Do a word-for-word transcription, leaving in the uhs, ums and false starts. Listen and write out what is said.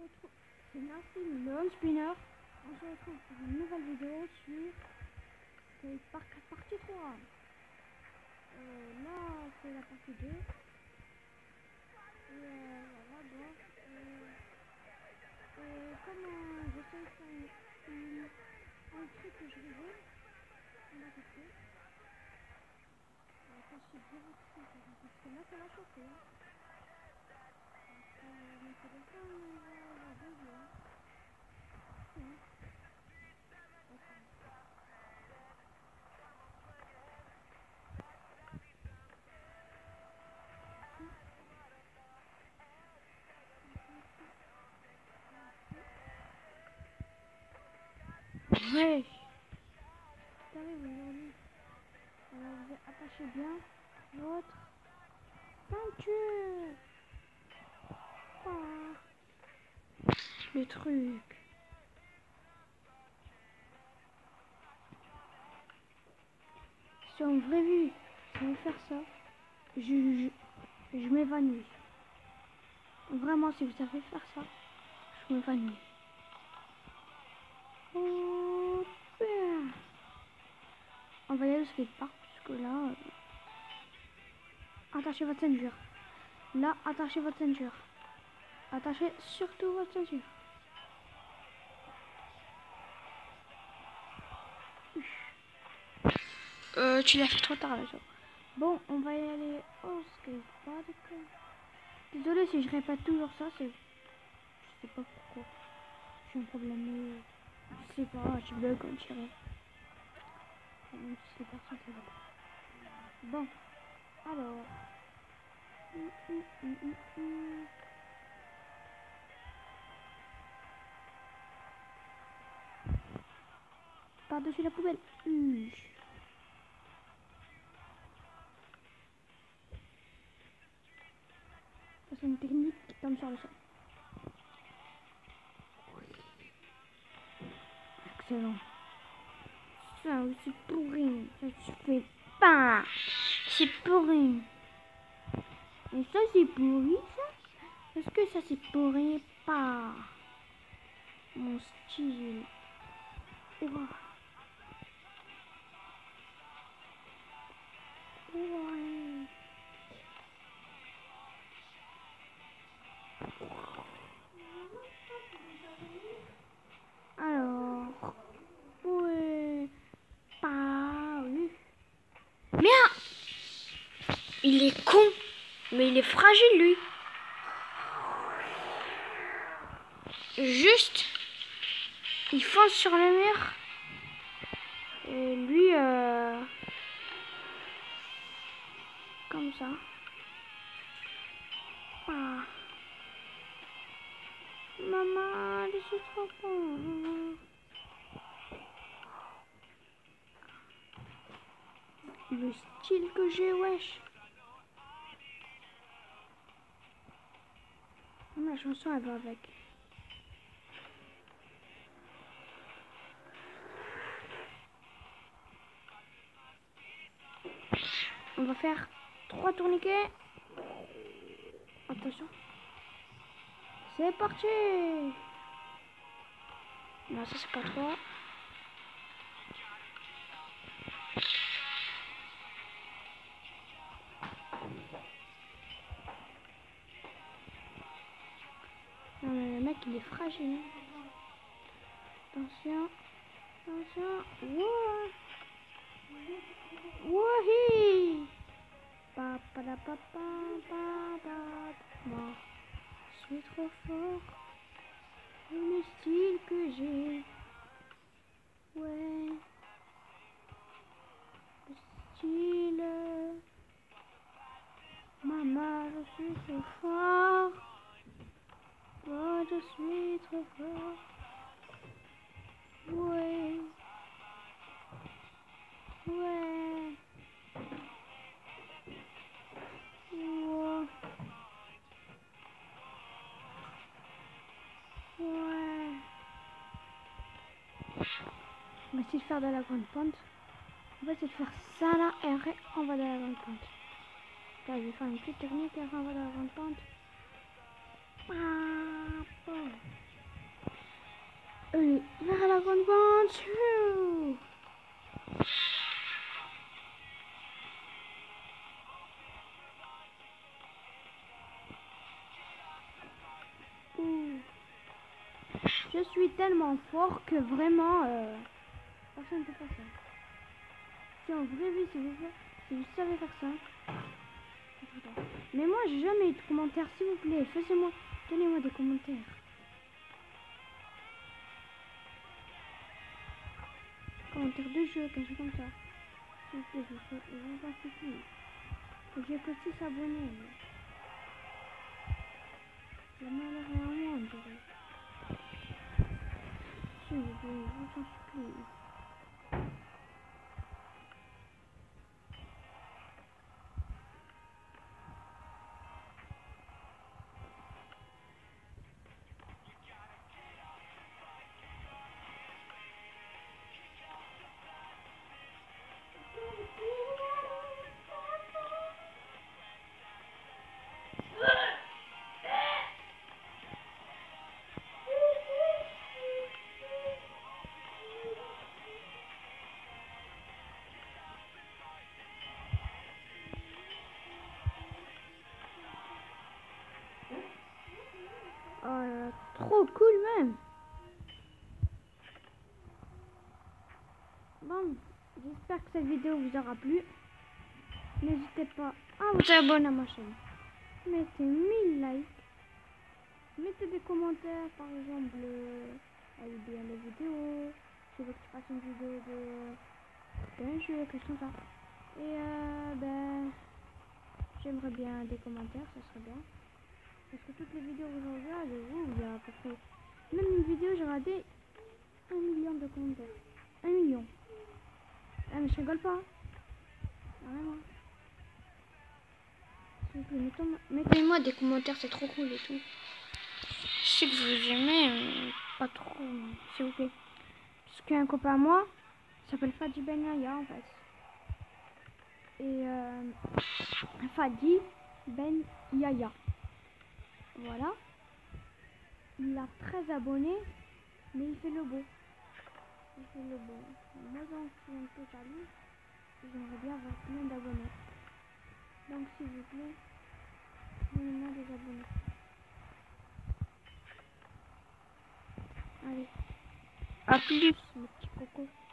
retrouve. C'est Nasty le Spinner. On se retrouve pour une nouvelle vidéo sur Skate Park partie trois. Euh, là, c'est la partie deux. Et euh, voilà, bon. Euh, euh, comme euh, j'essaie de faire une, une, un truc que je rigole, on va tester. Euh, quand je suis directrice, parce que là, ça va chauffer. Euh, mon téléphone va, va bugger. Ouais. Okay. Ouais. T'arrives aujourd'hui. Alors vous attachez bien votre ceinture. Oh. Le truc. Si en vraie vie, je vais faire ça, je, je, je m'évanouis. Vraiment, si vous savez faire ça, je m'évanouis. Oh, ben. On va y aller au skatepark, puisque là, euh, attachez votre ceinture. Là, attachez votre ceinture. Attachez surtout votre ceinture. Euh, tu l'as fait trop tard là. Bon, on va y aller au skatepark. Désolé si je répète toujours ça, c'est... Je sais pas pourquoi. Je suis un problème. Je sais pas, je bug quand je dirais. Même si c'est personne qui va. Bon, alors. Hum, hum, hum, hum, hum. Par-dessus la poubelle. Hum. Ça, c'est une technique qui tombe sur le sol. Excellent. Ça aussi pourri. Ça se fait pas. C'est pourri. Et ça c'est pourri ça. Est-ce que ça c'est pourri pas? Mon style. Ouah. Ouais. Alors. Ouais. Pas oui. Merde. Il est con. Mais il est fragile lui. Juste. Il fonce sur le mur. Et lui, euh, comme ça. Ah. Maman, je suis trop con. Le style que j'ai, wesh. Ma chanson, elle va avec. On va faire trois tourniquets. Attention. C'est parti. Non, ça c'est pas trois. Non mais le mec il est fragile. Attention. Attention. Wouah. Wouhi. Pa pa da pa pa pa pa. Moi, je suis trop fort. Le style que j'ai. Ouais. Le style. Maman, je suis trop fort. Moi, je suis trop fort. Ouais. Ouais. Ouais. Ouais. On va essayer de faire de la grande pente. On va essayer de faire ça là et après on va de la grande pente. Là, je vais faire une petite technique et après on va de la grande pente. Ah, bon. Dragon Venture. Ouh. Je suis tellement fort que vraiment euh, personne ne peut faire ça. Si en vraie vie, si vous, si vous savez faire ça. Mais moi, j'ai jamais eu de commentaires, s'il vous plaît. Faites-moi, donnez-moi des commentaires. Commentaires de jeu, quelque chose comme ça. S'il vous plaît, je vous, je vous en supplie. J'ai que six abonnés. Le malheur est à moi, on dirait. S'il vous plaît, je vous en supplie. Oh là là, trop cool même. Bon, j'espère que cette vidéo vous aura plu. N'hésitez pas à vous abonner à ma chaîne. Mettez mille likes. Mettez des commentaires, par exemple, euh, allez bien la vidéo. Si vous voulez que je fasse une vidéo de d'un jeu, quelque chose comme ça. Et euh, ben, j'aimerais bien des commentaires, ça serait bien. Parce que toutes les vidéos que je regarde, ouh, il y a à peu près. Même une vidéo, j'ai regardé un million de commentaires. Un million. Ah, mais je rigole pas. Vraiment. S'il vous plaît, mettez-moi mettez-moi des commentaires, c'est trop cool et tout. Je sais que vous aimez, mais pas trop, s'il vous plaît. Parce qu'un copain à moi s'appelle Fadi Ben Yaya en fait. Et euh, Fadi Ben Yaya. Voilà. Il a treize abonnés, mais il fait le beau. Il fait le beau. Moi j'en suis un peu jaloux. J'aimerais bien avoir plein d'abonnés. Donc s'il vous plaît, donnez-moi des abonnés. Allez. À plus, mes petits cocos.